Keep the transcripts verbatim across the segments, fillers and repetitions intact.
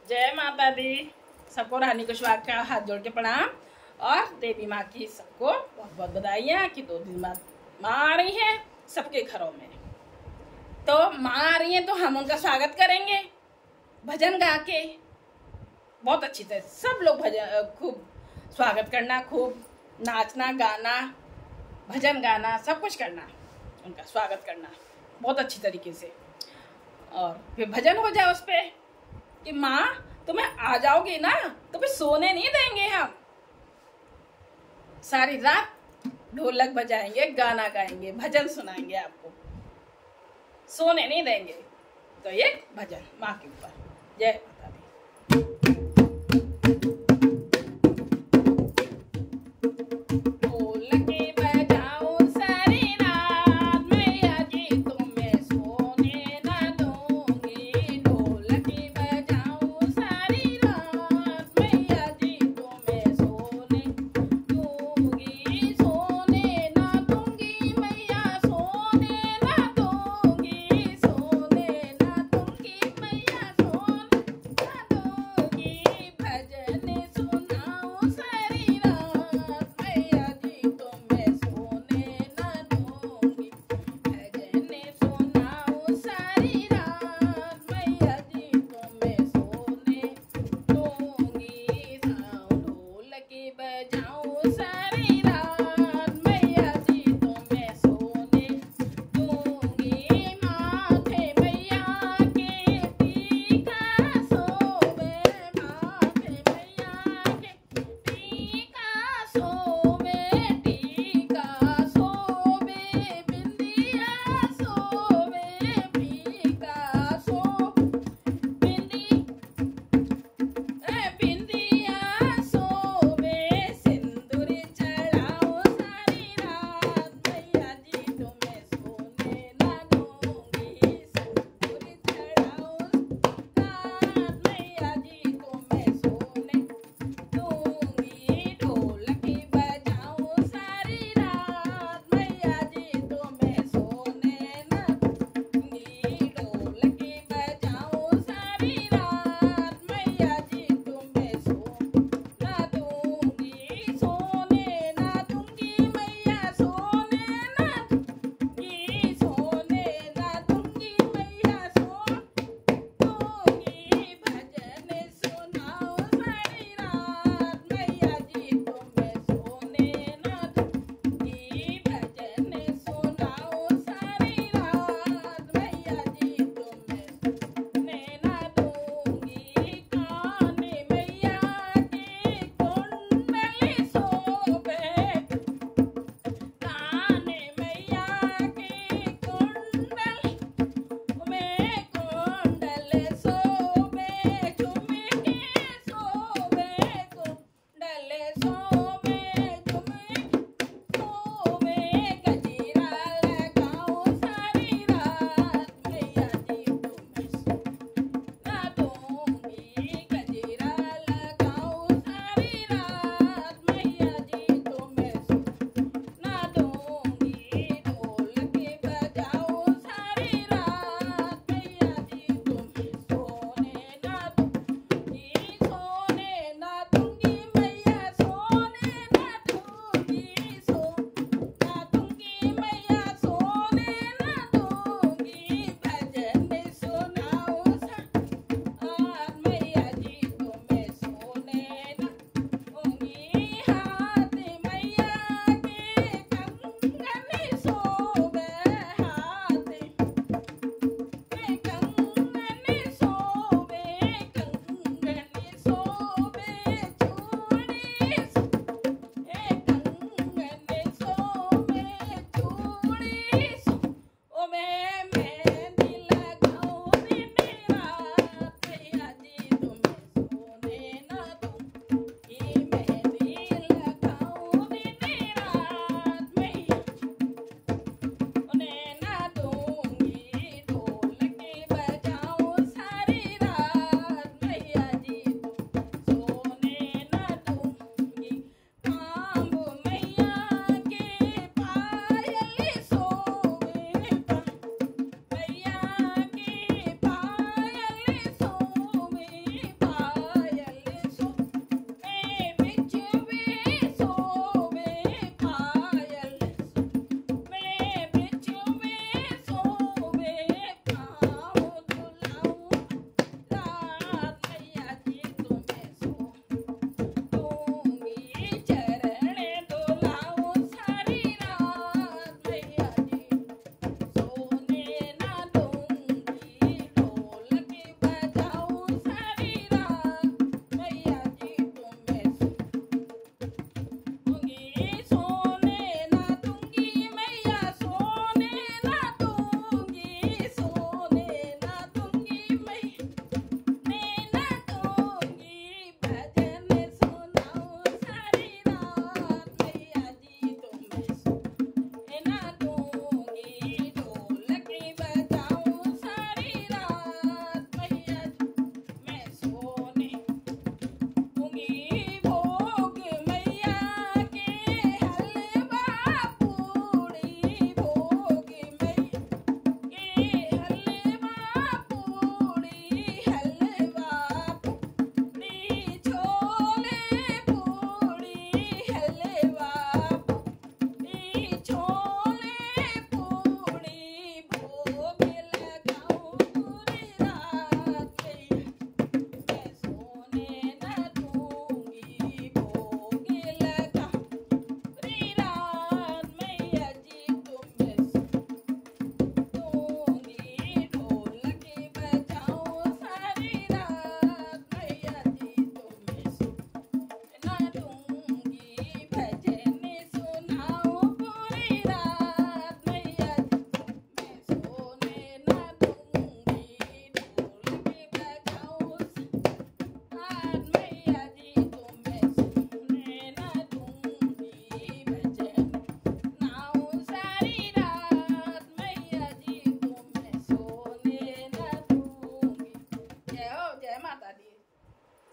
जय माता दी। सबको रानी कुशवाहा का हाथ जोड़ के प्रणाम और देवी माँ की सबको बहुत बहुत बधाइयाँ कि दो दिन बाद माँ आ रही है सबके घरों में। तो माँ आ रही है तो हम उनका स्वागत करेंगे भजन गा के, बहुत अच्छी तरह सब लोग भजन खूब स्वागत करना, खूब नाचना गाना भजन गाना सब कुछ करना, उनका स्वागत करना बहुत अच्छी तरीके से। और फिर भजन हो जाए उस पर कि माँ तुम्हें आ जाओगी ना तो फिर सोने नहीं देंगे, हम सारी रात ढोलक बजाएंगे, गाना गाएंगे, भजन सुनाएंगे, आपको सोने नहीं देंगे। तो ये भजन माँ के ऊपर। जय माता दी।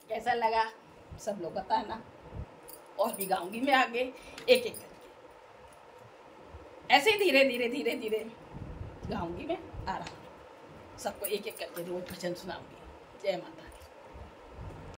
कैसा लगा सब लोग बताना, और भी गाऊंगी मैं आगे एक एक करके, ऐसे ही धीरे धीरे धीरे धीरे गाऊंगी मैं आ रहा हूँ, सबको एक एक करके रोज भजन सुनाऊंगी। जय माता।